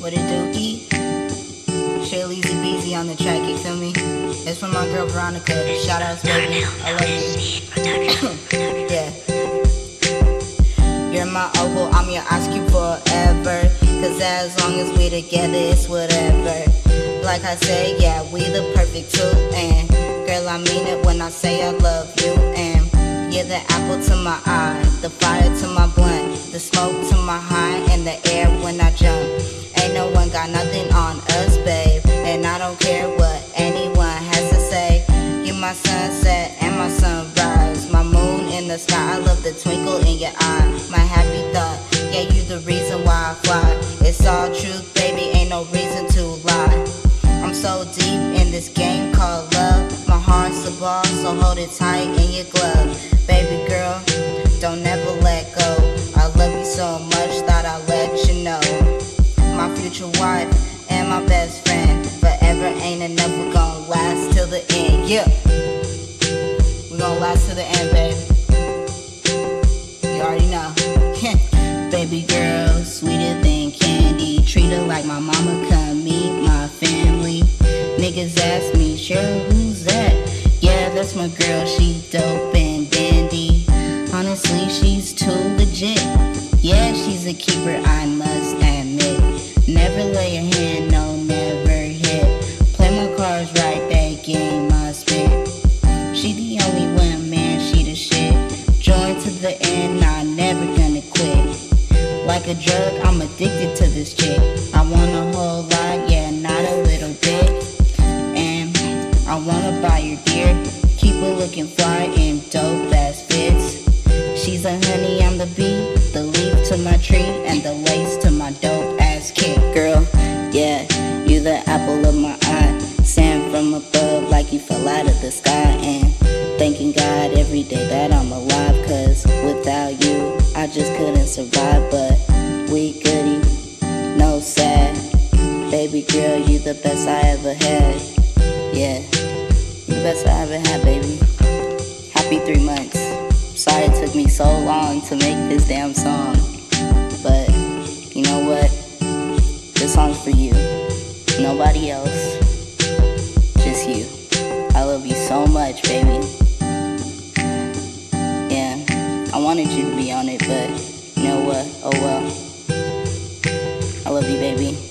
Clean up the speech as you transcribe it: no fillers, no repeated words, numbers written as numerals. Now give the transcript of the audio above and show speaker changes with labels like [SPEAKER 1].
[SPEAKER 1] What it do, E? Chill easy beezy on the track, you feel me? It's from my girl Veronica. Shout outs, baby. I love you. Yeah. You're my opal, I'm your ice cube forever. Cause as long as we together, it's whatever. Like I say, yeah, we the perfect two. And girl, I mean it when I say I love you. And you're the apple to my eye, the fire to my blunt, the smoke to my high, and the air when I jump. Ain't no one got nothing on us, babe. And I don't care what anyone has to say. You my sunset and my sunrise, my moon in the sky. I love the twinkle in your eye, my happy thought. Yeah, you the reason why I fly. It's all truth, baby, ain't no reason to lie. I'm so deep in this game called love. My heart's a ball, so hold it tight in your glove. Baby girl, don't never let go. I love you so much, thought I'd let you know. My future wife and my best friend. Forever ain't enough, we're gonna last till the end. Yeah, we're gonna last till the end, babe. You already know. Baby girl, sweeter than candy. Treat her like my mama, come meet my family. Niggas ask me, sure, who's that? Yeah, that's my girl, she dope and dandy. Honestly, she's too legit. Yeah, she's a keeper, I must admit. Never lay your hand, no, never hit. Play my cards right, that game I spit. She the only one, man, she the shit. Join to the end, I'm never gonna quit. Like a drug, I'm addicted to this chick. I want a whole lot, yeah, not a little bit. And I wanna buy her dear. Keep her looking fly in dope ass fits. She's a honey, I'm the bee, the leaf to my tree, and the lace to my dope ass kick. Girl, yeah, you the apple of my eye. Sand from above like you fell out of the sky. And thanking God every day that I'm alive. Cause without you, I just couldn't survive. But we goody, no sad. Baby girl, you the best I ever had. Yeah, you the best I ever had, baby. Happy 3 months. Sorry it took me so long to make this damn song. But you know what? This song's for you. Nobody else. Just you. I love you so much, baby. Yeah, I wanted you to be on it, but you know what? Oh well. I love you, baby.